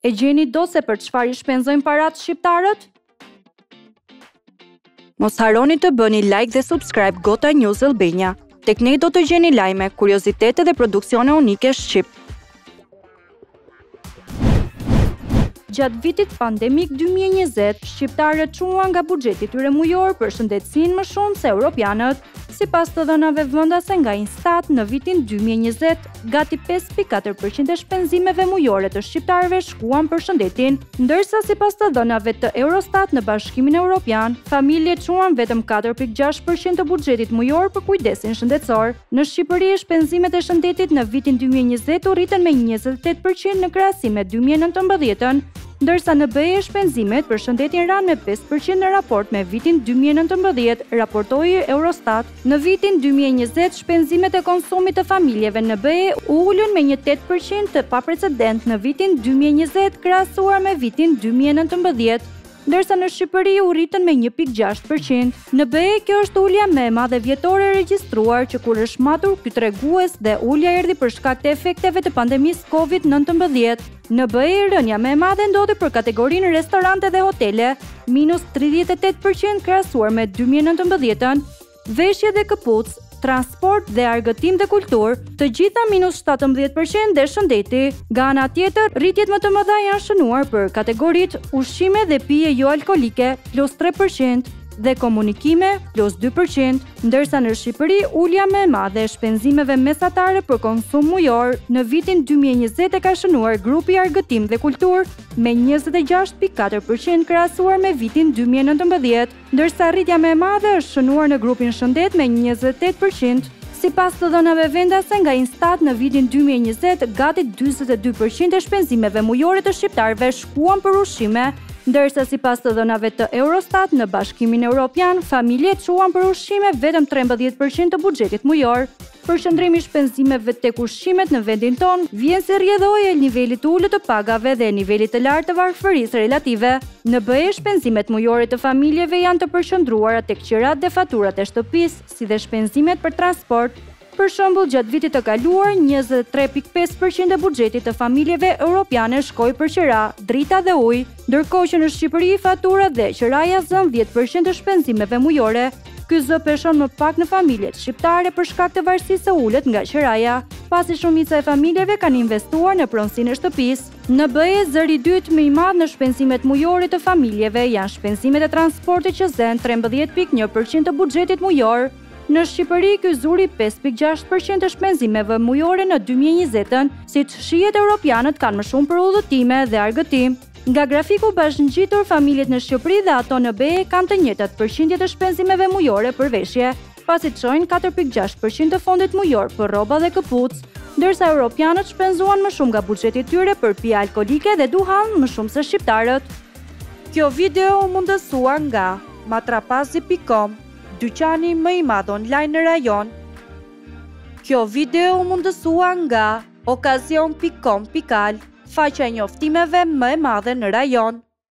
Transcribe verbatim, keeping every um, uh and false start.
E gjeni do se për çfarë i shpenzojnë parat shqiptarët? Mos harroni të bëni like dhe subscribe Gota News Albania. Tek ne do të gjeni lajme, kuriozitete dhe produksione unike shqip. Gjatë vitit pandemik dy mijë e njëzet, shqiptarët çuan nga buxheti i tyre mujor për shëndetësinë më shumë se europianët. Sipas të dhënave vendase nga Instat, në vitin dy mijë e njëzet, gati pesë pikë katër përqind e shpenzimeve mujore të shqiptarëve shkuan për shëndetin, ndërsa sipas të dhënave të Eurostat në Bashkimin Evropian, familjet çuan vetëm katër pikë gjashtë përqind të buxhetit mujor për kujdesin shëndetësor. Në Shqipëri, shpenzimet e shëndetit në vitin dy mijë e njëzet u rritën me njëzet e tetë përqind në krahasim me dy mijë e nëntëmbëdhjetën, ndërsa në B E shpenzimet për shëndetin ranë me pesë përqind në raport me vitin dy mijë e nëntëmbëdhjetë, raportoi Eurostat. Në vitin dy mijë e njëzet, shpenzimet e konsumit të familjeve në B E u ulën me një tetë përqind të paprecedent në vitin dy mijë e njëzet krahasuar me vitin dy mijë e nëntëmbëdhjetë, ndërsa në Shqipëri u rritën me një pikë gjashtë përqind. Në B E kjo është ulja më e madhe vjetore e regjistruar që kur është matur ky tregues dhe ulja erdhi për shkak të efekteve të pandemisë Covid nëntëmbëdhjetë. Në B E rënja më e madhe ndodhi për kategorinë restorante dhe hotele, minus tridhjetë e tetë përqind krahasuar me dy mijë e nëntëmbëdhjetën, veshje dhe këpucë, transport dhe argëtim dhe kulturë, të gjitha minus shtatëmbëdhjetë përqind dhe shëndeti. Nga ana tjetër, rritjet më të mëdha janë shënuar për kategoritë ushqime dhe pije jo alkolike plus tre përqind dhe komunikime plus dy përqind, ndërsa në Shqipëri ulja më e madhe e shpenzimeve mesatare për konsum mujor në vitin dy mijë e njëzet e ka shënuar grupi argëtim dhe kulturë me njëzet e gjashtë pikë katër përqind krahasuar me vitin dy mijë e nëntëmbëdhjetë, ndërsa rritja më e madhe është shënuar në grupin shëndet me njëzet e tetë përqind. Sipas të dhënave vendase nga Instat, në vitin dy mijë e njëzet, gati dyzet e dy përqind e shpenzimeve mujore të shqiptarëve shkuan për ushqime, ndërsa sipas të dhënave të Eurostat në Bashkimin Evropian, familjet çuan për ushqime vetëm trembëdhjetë përqind të buxhetit mujor. Përqendrimi i shpenzimeve tek ushqimet në vendin tonë vjen si rrjedhojë e nivelit të ulët të pagave dhe nivelit të lartë të varfërisë relative. Në B E shpenzimet mujore të familjeve janë të përqendruara tek qirat dhe faturat e shtëpisë, si dhe shpenzimet për transport. Për shembull, gjatë vitit të kaluar, njëzet e tre pikë pesë përqind e buxhetit të familjeve europiane shkoi për qira, drita dhe ujë, ndërkohë që në Shqipëri faturat dhe qiraja zën dhjetë përqind të shpenzimeve mujore. Ky zë peshon më pak në familjet shqiptare për shkak të varësisë së ulët nga qiraja, pasi shumica e familjeve kanë investuar në pronësinë e shtëpisë. Në B E zëri i dytë më i madh në shpenzimet mujore të familjeve janë shpenzimet e transportit që zën trembëdhjetë pikë një përqind të buxhetit mujor. Në Shqipëri ky zuri pesë pikë gjashtë përqind të shpenzimeve mujore në dy mijë e njëzetën, siç shihet europianët kanë më shumë për udhëtime dhe argëtim. Nga grafiku bashkëngjitur, familjet në Shqipëri dhe ato në B E kanë të njëjtat përqindje të shpenzimeve mujore për veshje, pasi çojnë katër pikë gjashtë përqind të fondit mujor për rroba dhe këpucë, ndërsa europianët shpenzuan më shumë nga buxheti i tyre për pije alkolike dhe duhan më shumë se shqiptarët. Kjo video u mundësua nga matrapazi pikë com, dyqani më i madh online në rajon. Kjo video u mundësua nga okazion pikë com pikë al, faqja e njoftimeve më e madhe në rajon.